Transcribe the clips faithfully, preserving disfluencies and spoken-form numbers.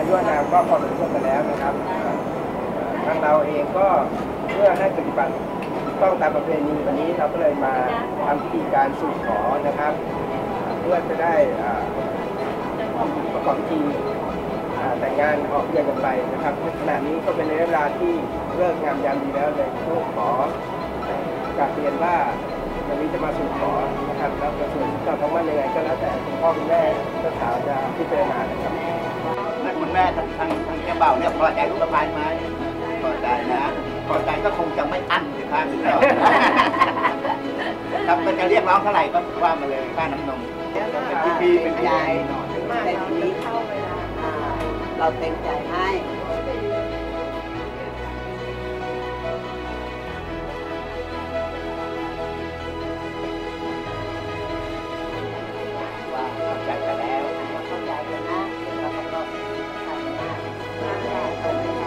ยั่วนามก็พอสมควรกันแล้วนะครับทางเราเองก็เพื่อให้ปฏิบัติต้องตามประเพณีวันนี้เราก็เลยมาทำพิธีการสู่ขอนะครับเพื่อจะได้ประกอบพิธีแต่งงานออกเดือนกันไปนะครับขณะนี้ก็เป็นในเวลาที่เลิกงามยามดีแล้วเลยผู้ขอกราบเรียนว่าวันนี้จะมาสู่ขอนะครับแล้วจะส่วนต่อของมันยังไงก็แล้วแต่คุณพ่อคุณแม่เจ้าสาวจะพิจารณานะครับนั่นคุณแม่ทางทางทางเจ้าบ่าวเนี่ยพอใจลูกสะใภ้ไหมพอใจนะพอใจก็คงจะไม่อั้นสิครับครับก็จะเรียกร้องเท่าไหร่ก็ว่ามาเลยค่าน้ำนมเป็นที่พี่เป็นยายหน่อยแต่ทีนี้เข้าเวลาเราเต็มใจให้ว่าเข้าใจกันแล้วเข้าใจกันนะแล้วก็ต้องทำหน้าตรงนี้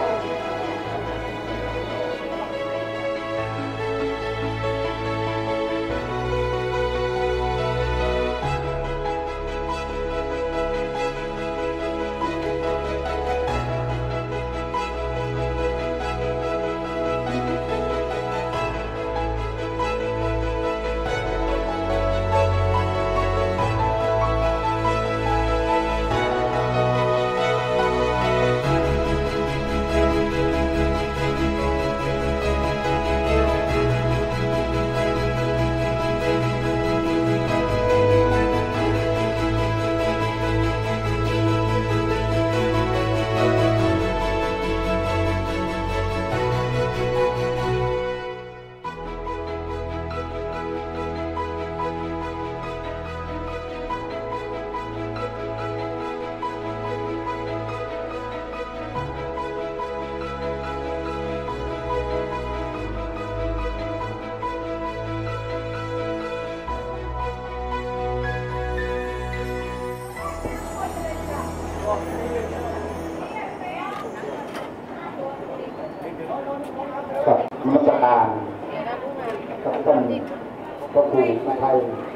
กับมัสการกับท่านพระครูผู้ไทย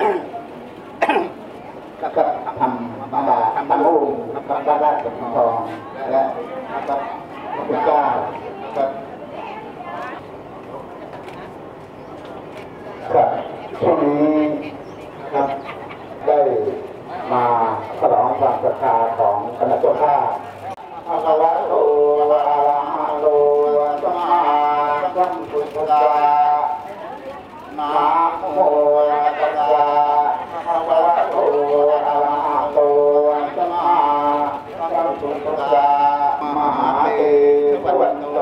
กับทำบาดาทำโอ้กับพระราชสมทองและกับพระพุทธเจ้าครับครับช่วงนี้ครับได้มาฉลองความศรัทธาของคณะเจ้าภาพภะคะวะโตอะระหะโตสัมมาสัมพุทธัสสะนะโมตัสสะภะคะวะโตอะระหะโตสัมมาสัมพุทธัสสะมหาเถรวันโต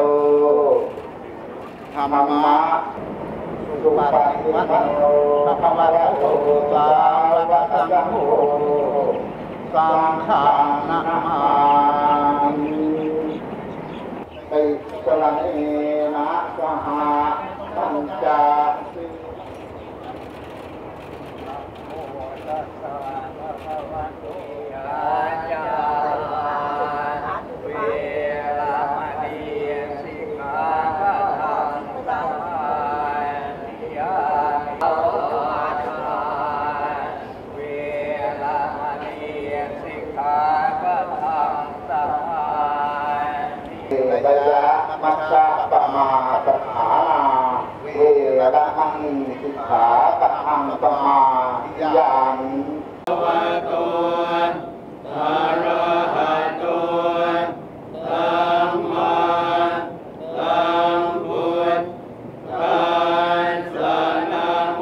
ธัมมะสุปฏิปันโนภะคะวะโตสาวกสังโฆสังฆานะมามิติสรณเอนะสหปัญจสิมัชฌะปมาสขานาเวรมณีสิกขาปะทังสมาธิยามิภะคะวะโตอะระหะโตสัมมาสัมพุทธัสสะนะโม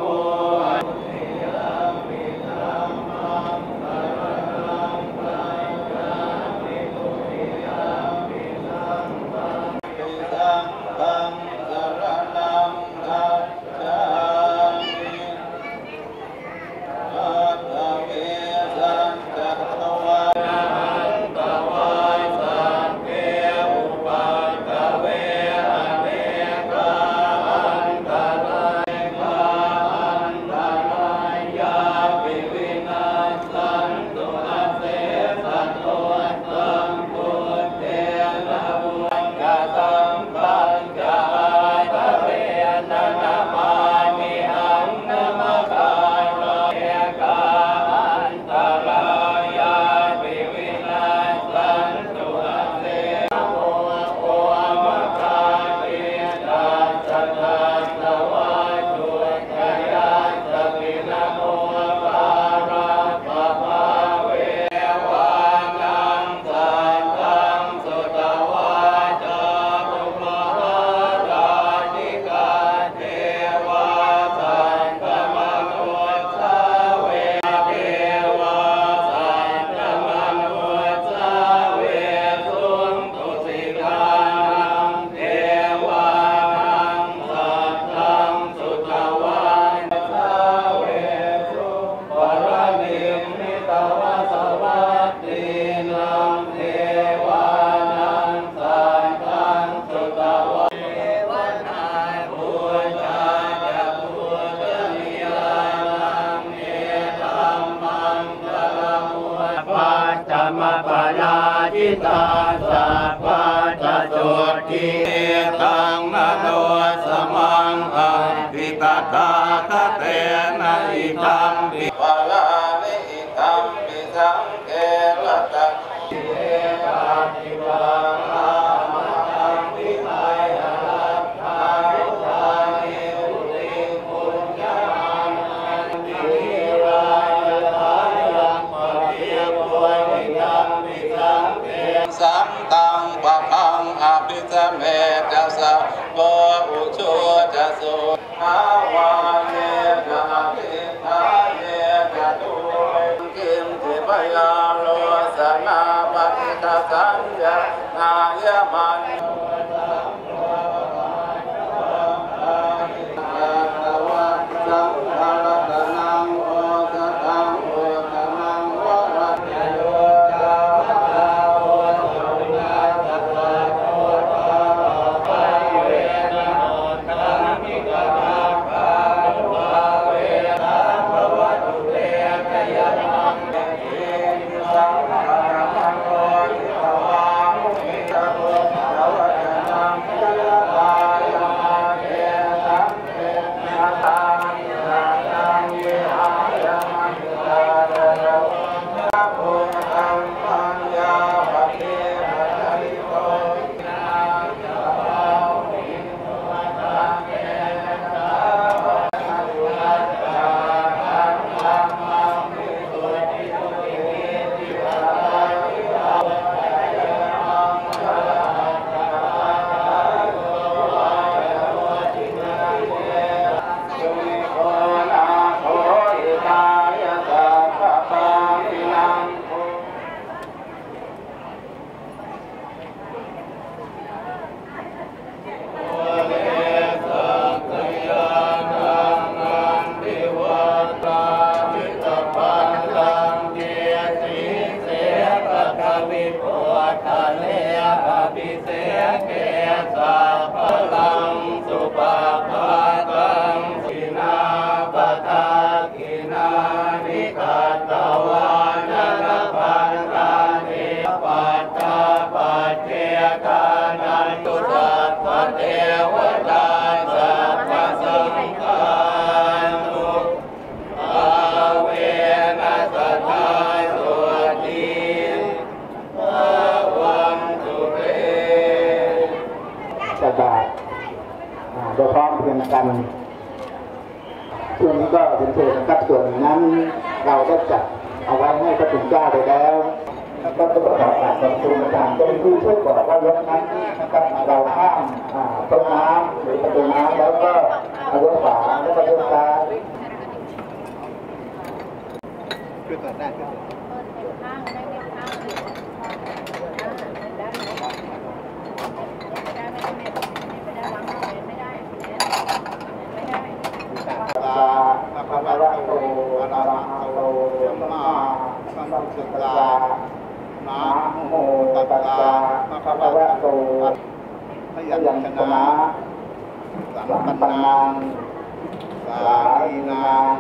Bye. ทิตาสัพพะจะจุติตังนโนสมังอภิตตาคเตนะอิทัมปิวาลานิอิทัมปิสังเกละตะเอปาติวังอามังวิไมยรัตถานุภานิอุติปุญญานันติรายทายังปะเทียบวยนิยัมปิสังเกสัมตังปะพังอภิสเมจัสสะโลอุชุจัสสุภาวาเยนะภิทาเยนะตุกิมทิพยาโลสนาปฏิทัสสัญญานายมันโดยพร้อมเพรียงกันช่วงนี้ก็เป็นเชิญนะครับส่วนนั้นเราได้จัดเอาไว้ให้พระคุณเจ้าไปแล้วแล้วก็ต้องขอการขอบคุณทางเจ้าหน้าที่ช่วยบอกว่ารถนั้นนะครับเราข้ามต้นน้ำหรือประตูน้ำแล้วก็เอารถฝาแล้วก็รถซ้ายขึ้นเปิดได้ขึ้นภะคะวะโตอะระหะโตสัมมาสัมพุทธัสสะนะโมตัสสะภะคะวะโตพยัญชนะสัมปันนังสาลีนาง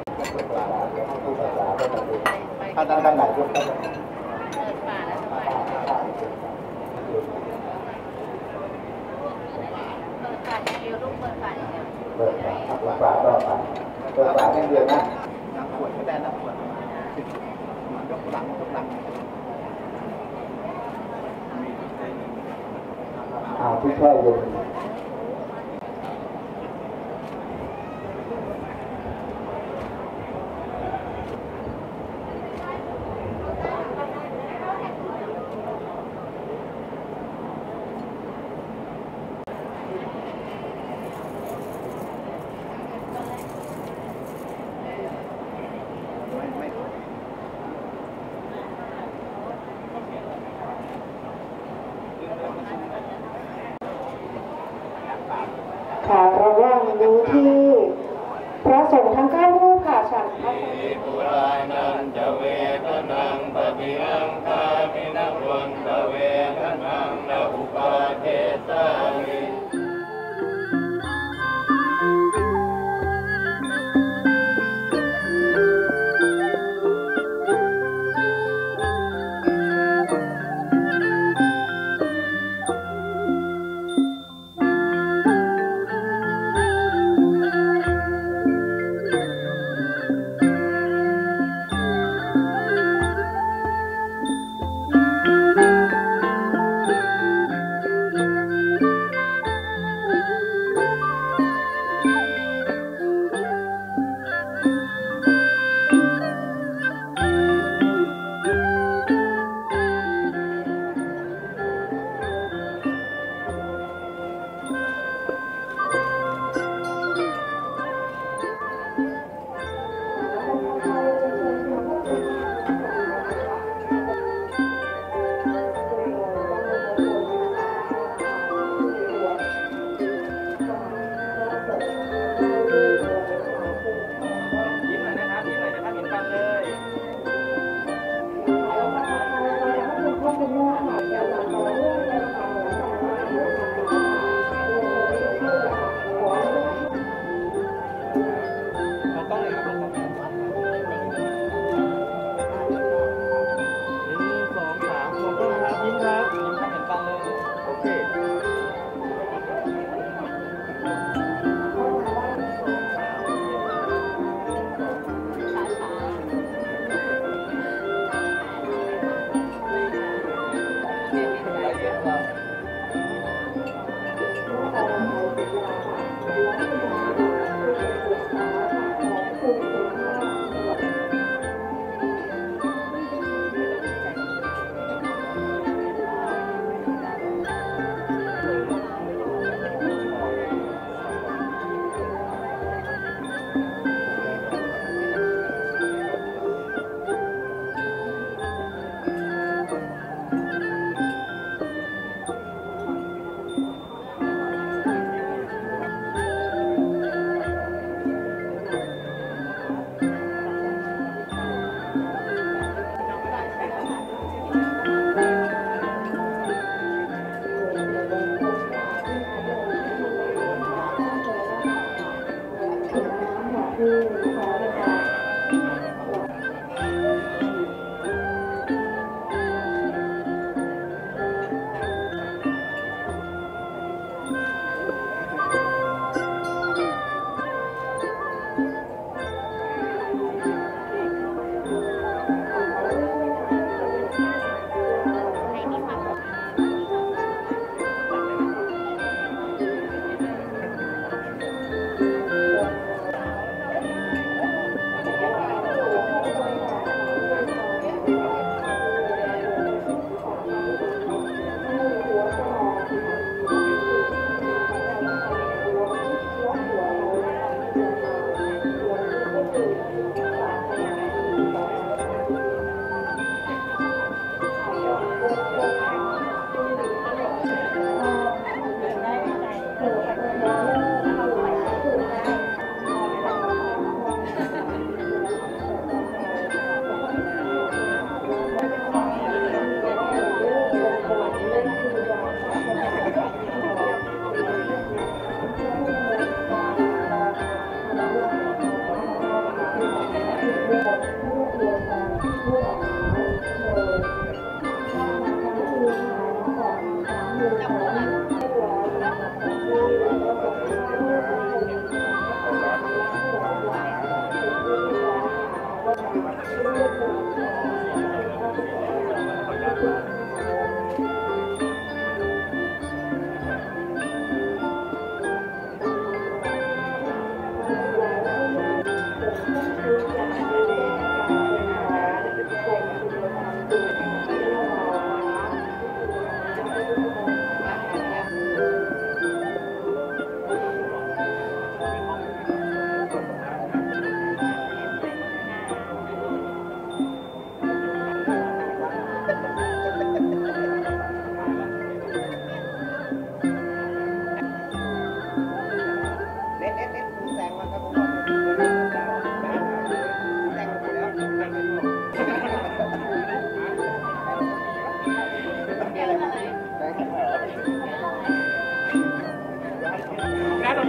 ถ้าด้านไหนยกได้เปิดฝาเดียวลูกเปิดฝาเดียวเปิดฝาเปิดฝาต่อไปเปิดฝาอย่างเดียวนะน้ำขวดก็ได้น้ำขวดมันยกหลังยกหลังเอาที่แช่เย็นค่ะระว่างดูที่พระสงฆ์ทั้งเก้ารูปค่ะฉันพระสงฆ์ปุรานันจะเวทนังปฏิอังคามินะวันตะเวทนังนะอุปาเทสามิ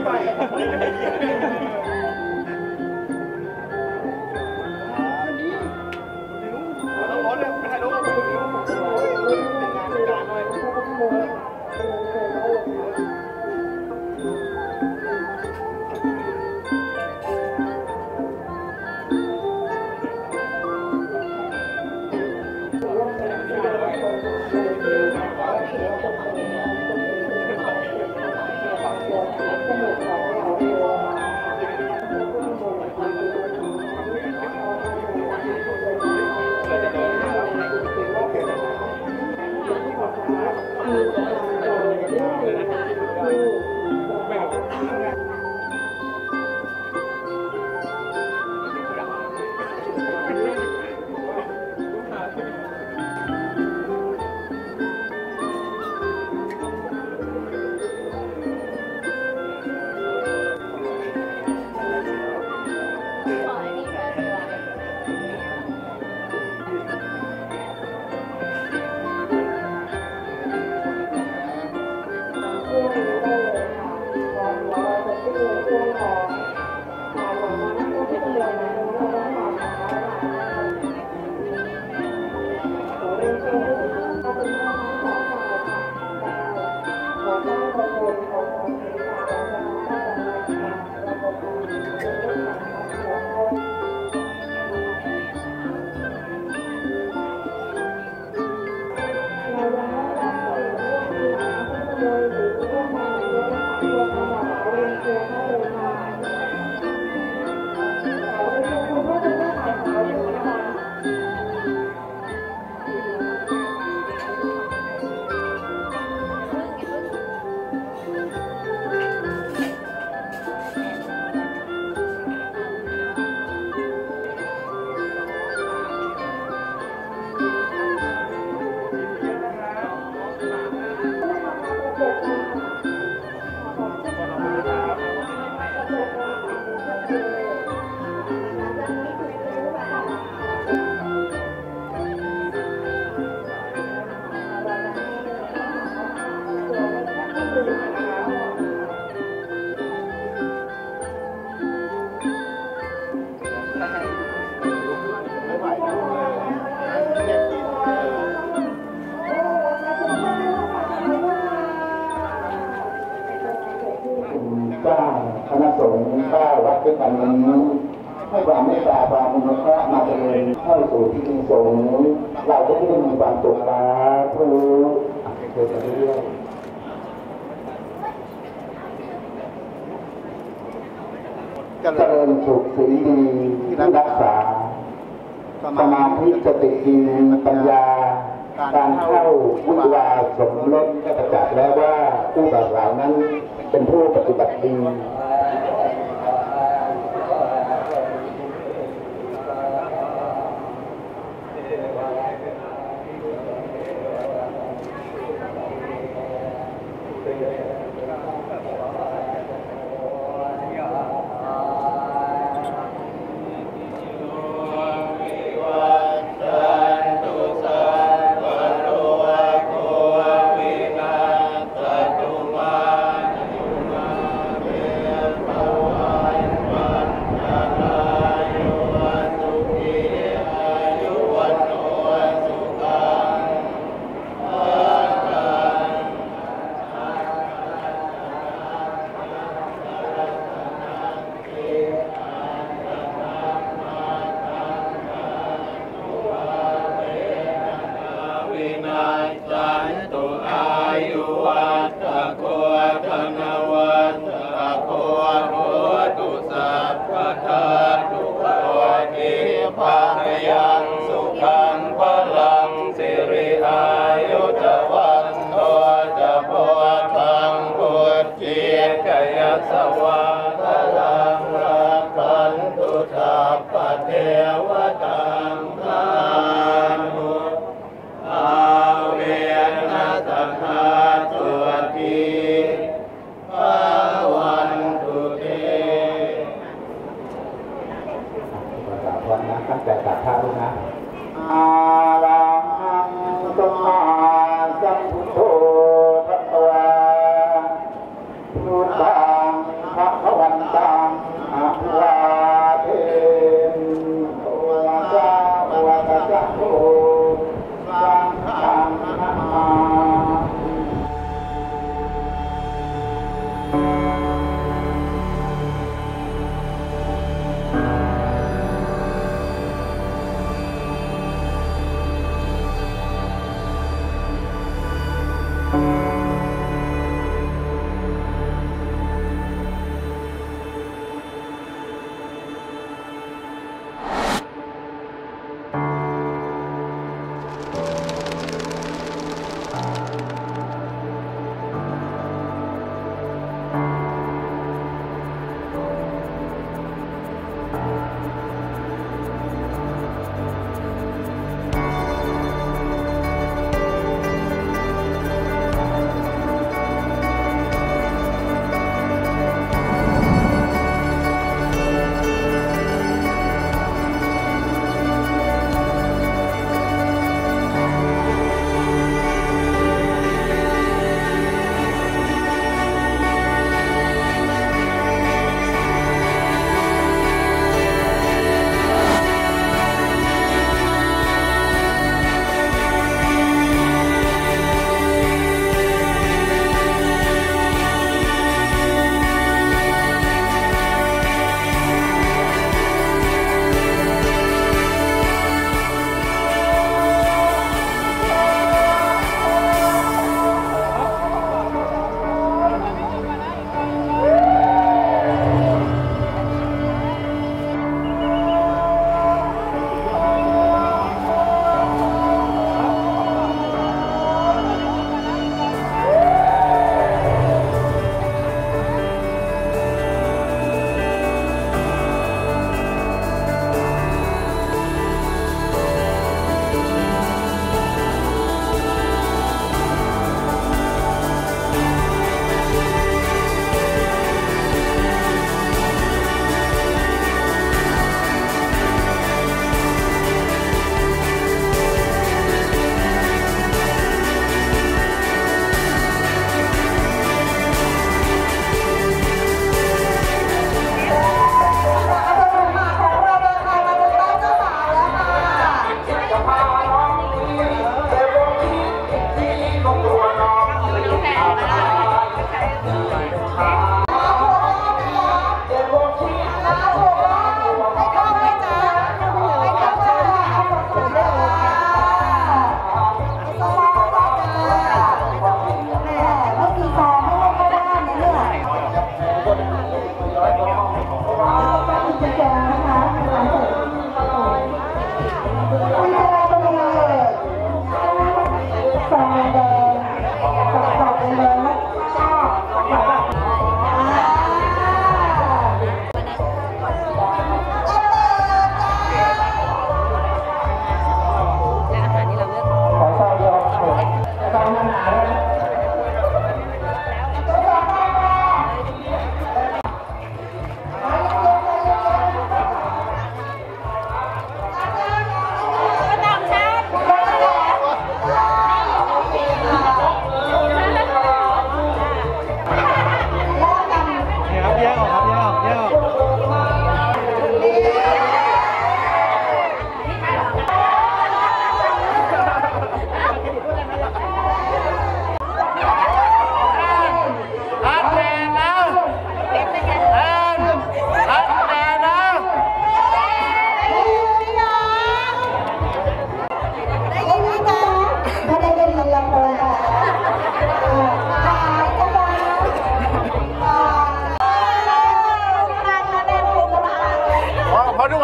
เจ้าคณะสงฆ์เจ้าวัดด้วยกันวันนี้ให้ความเมตตาความอนุเคราะห์มาเจริญเข้าสู่พิธีสงฆ์เราก็ได้มีความสุขนะผู้เกิดเรื่องเจริญสุขสีดีที่รักษาสมาธิสติดีปัญญาการเข้าวุ่นวายสมรสก็ประจักษ์แล้วว่าผู้บ่าวสาวนั้นเป็นผู้ปฏิบัติดีตั้งแต่ตัดท่าลูกนะอาลังสัมมาสัมพุทโธพระวาพุทธังภ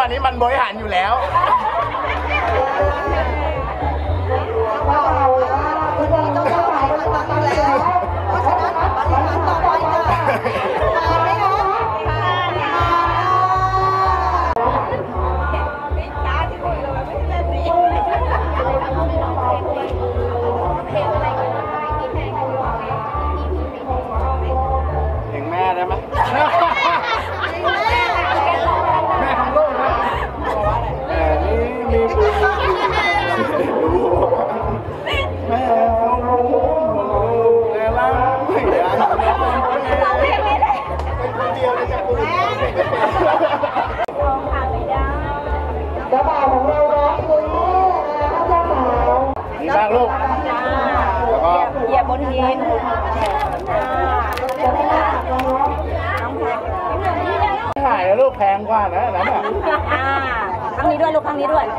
นี้มันบริหารอยู่แล้วว่าเราว่าคุณจะต้องสบายมันต้องอยู่แล้วเพราะฉะนั้นบริหารต่อไปจ้ะผ่านไหมคะผ่านค่ะเพลงแม่ได้ไหมแม่ของลูกนะแต่นี่มีบุญแม่ของลูกแต่ละไม่อยากเป็นคนเดียวในจักรวาลเจ้าบ่าวของเราร้องเพลงนะคะเจ้าสาวดีมากลูกแล้วก็เหยียบบนหินจะไม่ได้ร้องถ่ายแล้วลูกแพงกว่านะนั้นอ่ะอ่าครั้งนี้ด้วยลูกครั้งนี้ด้วย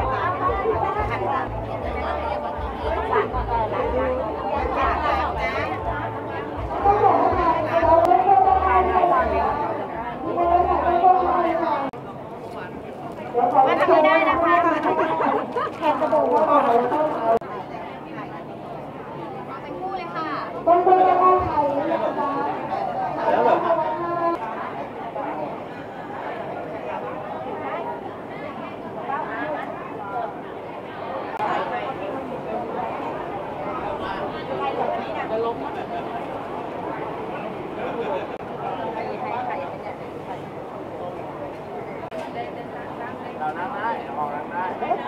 มันทำไม่ได้นะคะแขกกระดูกว่าเป็นคู่เลยค่ะต้นเบอร์ข้าวไทยนะคะเรานั่งได้มองนั่งได้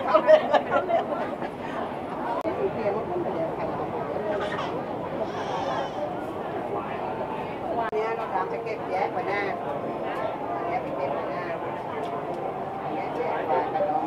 เนี่ยเราทำจะเก็บแยกไว้หน้าแยกไปเก็บไว้หน้าแยกแยกไว้กันน้อง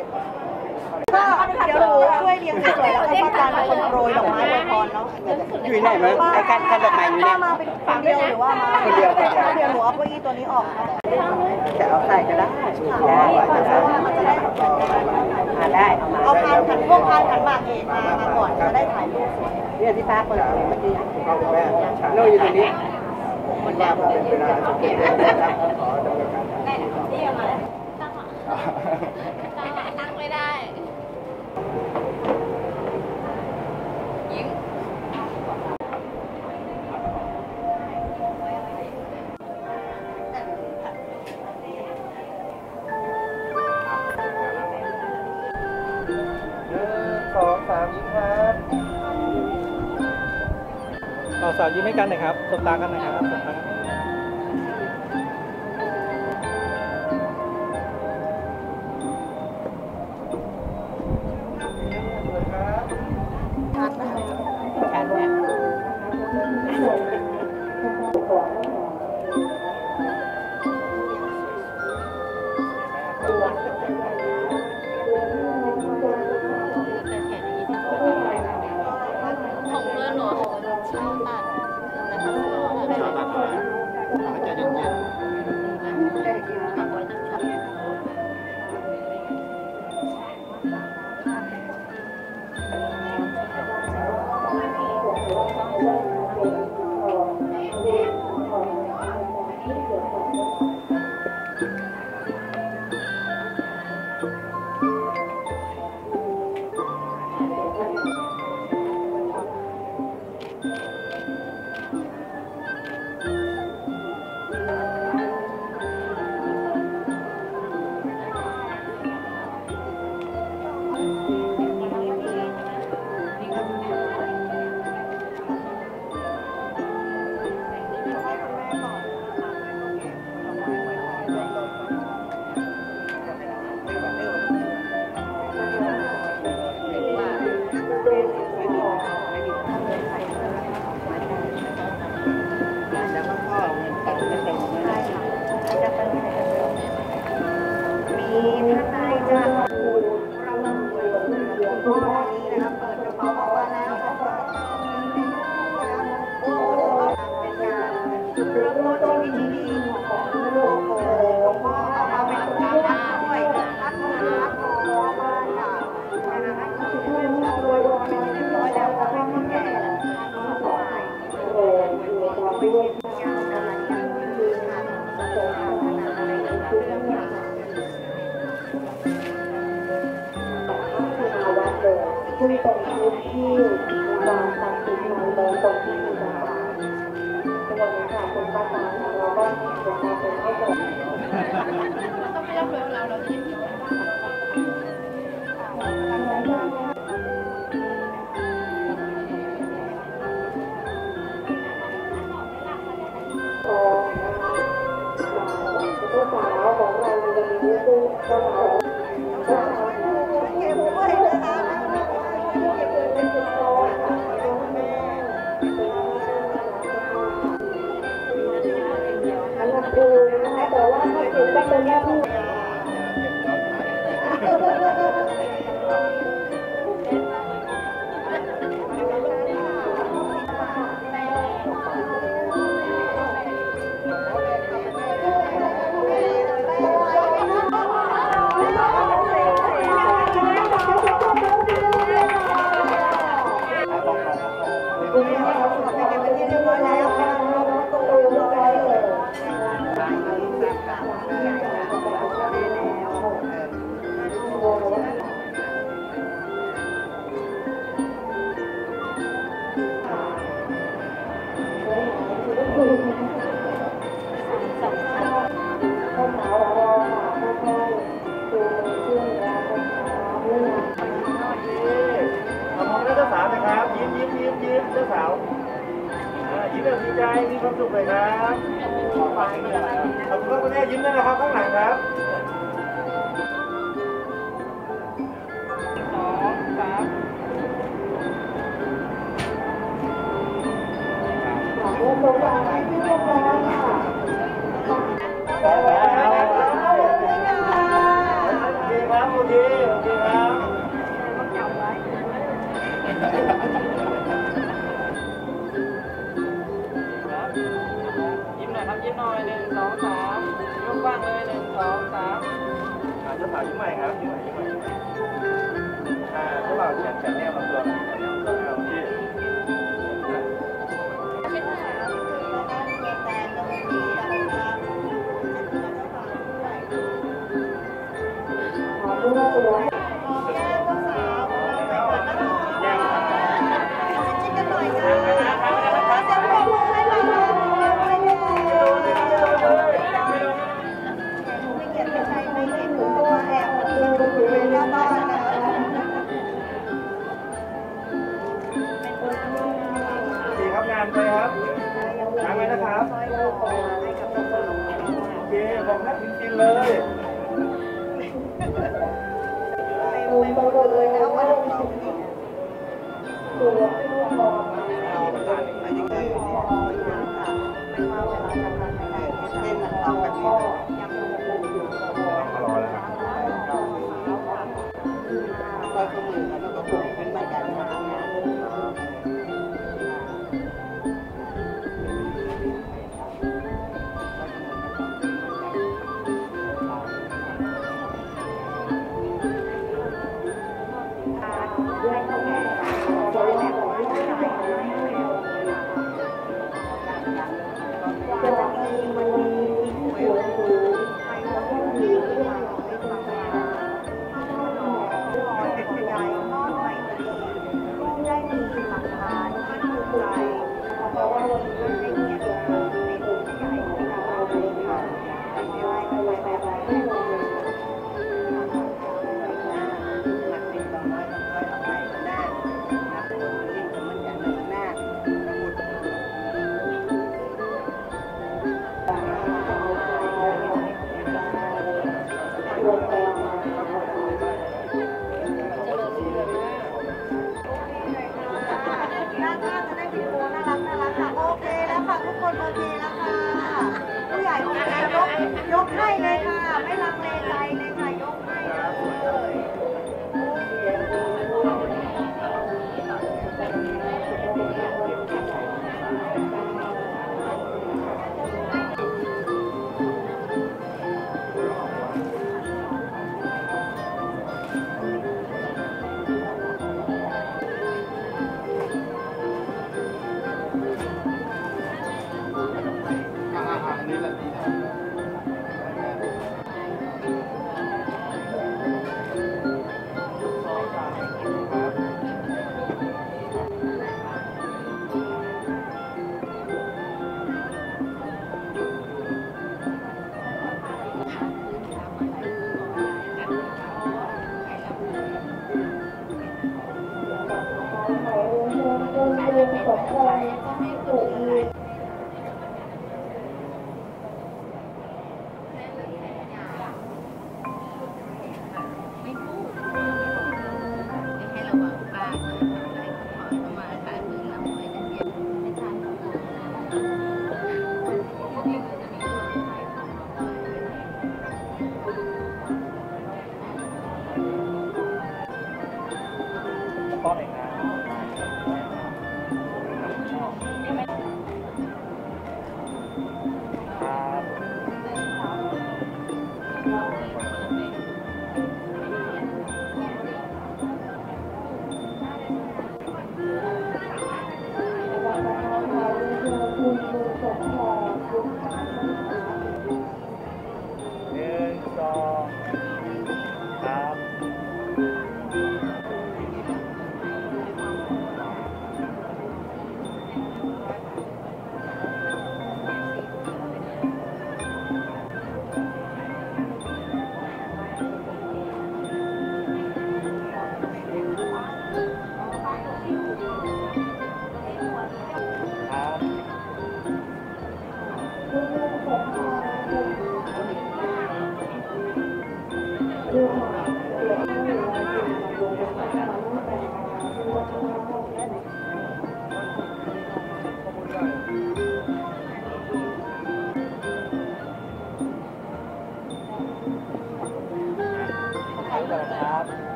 เดี๋ยวช่วยเลี้ยงสวยๆแล้วให้ป้าการเป็นคนโปรยดอกไม้อวยพรเนาะอยู่ไหนมั้งไอ้การการดอกไม้อยู่เนี่ยมาเป็นคนเดียวหรือว่ามาคนเดียวเดี๋ยวหนูเอาเก้าอี้ตัวนี้ออกนะจะเอาใส่ก็ได้ได้จะใส่มันจะได้อ่าได้เอามาเอาพานขันพวกพานขันหมากเอกมามาก่อนจะได้ถ่ายรูปสวยเนี่ยที่ป้าเปิดเมื่อกี้พ่อคุณแม่เราอยู่ตรงนี้คนยาวเป็นเวลาจะเก็บนะครับขอดำเนินการได้ที่เอามาตั้งตั้งไม่ได้ยิ้มสองสามยิ้มครับเราสาวยิ้มให้กันหน่อยครับสบตากันหน่อยครับสบตากันของเพื่อนหนูชาวตัดแต่เขาตัดมันจะเย็นแล้วก็พ่อเงินตังค์ไม่เต็มเลยจะเป็นมีท่านใดจะคุณเราคุณพ่อนี้นะครับเปิดกระเป๋าออกมาแล้วเป็นการเริ่มต้นชีวิตที่ดีของลูกของพ่อเอามาเป็นการด้วยรักรักของบ้านค่ะนะคะคือเรื่องรวยรวยเป็นที่เรียบร้อยแล้วก็ให้แก่สบายโอ้ยไม่เย็นยาวนานยังยืนค่ะขนาดอะไรเรื่องค่ะซึ่งเป็นพื้นที่การตัดสินใจโดยตรงที่มีการในวันนี้ค่ะคุณป้าตาเราก็จะมาเป็นให้กับต้องไม่รับรู้เราเราจะยิ้มตัวสาวของเราในวันนี้คือตัวสาวเก็บไว้นะคะเก็บไว้เป็นจุดโตค่ะอันนั้นคือนะคะแต่ว่าถ้าถึงก็เป็นหน้าที่เจ้าสาวนะครับยิ้มยิ้มยิ้มยิ้มเจ้าสาวยิ้มแบบดีใจมีความสุขเลยครับขอบคุณคุณแม่ยิ้มด้วยนะครับข้างหลังครับสองสามโอเคครับโอเคโอเคครับยิ้มหน่อยครับยิ้มหน่อยหนึ่งสองสามยกกว้างเลยหนึ่งสองสามเจ้าสาวยิ้มใหม่ครับยิ้มใหม่ยิ้มใหม่อ่าเจ้าบ่าวแขนแขนแนบลำตัวแขนแนบลำตัวที่ดีครับงานไปครับงานไปนะครับโอเคบอกนักกินเลย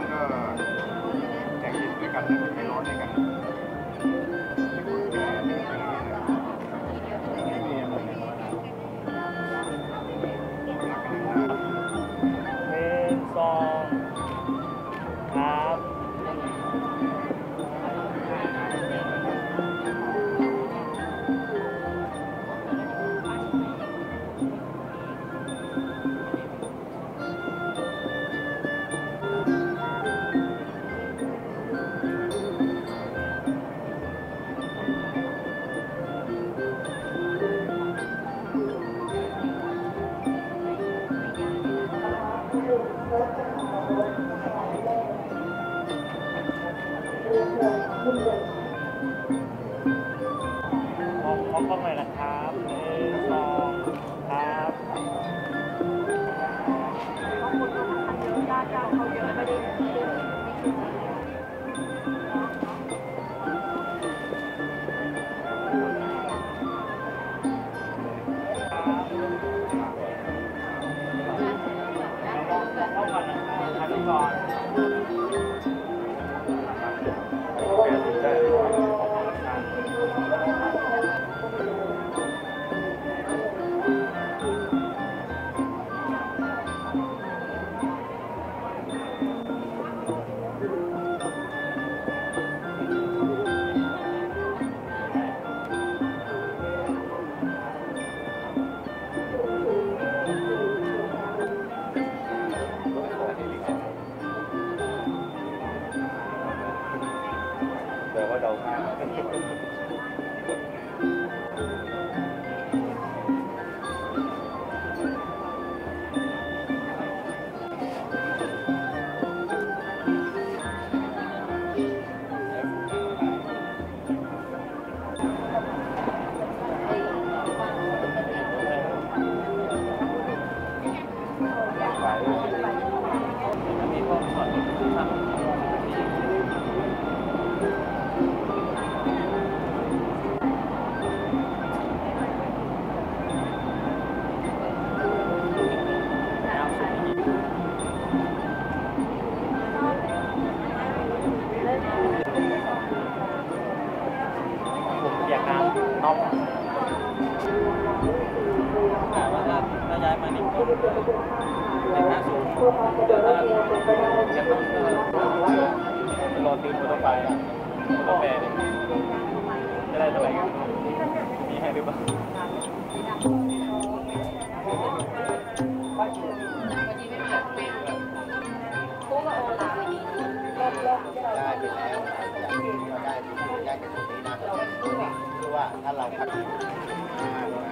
ก็แข่งกินด้วยกันนะไม่ร้อนด้วยกันเป็นสองครับ มองมองกล้องหน่อยนะครับหนึ่งสองครับบางคนเขาทำเยอะญาติญาติเขาเยอะไม่ได้ไม่ได้เข้าก่อนนะครับทำก่อนเดี๋ยวว่าเดาข้ามมีพวกช็อตทำผมอยากการน้องแต่ว่าถ้าถ้าย้ายมานี่ก็ในห้าสูงเดี๋ยวถ้าจะต้องรอซื้อมอเตอร์ไซค์มอเตอร์แปรเนี่ยจะได้เท่าไหร่กันมีให้หรือเปล่าได้ไปแล้วอย่างที่เราได้ที่ได้กันตรงนี้นะคือว่าถ้าเราคัด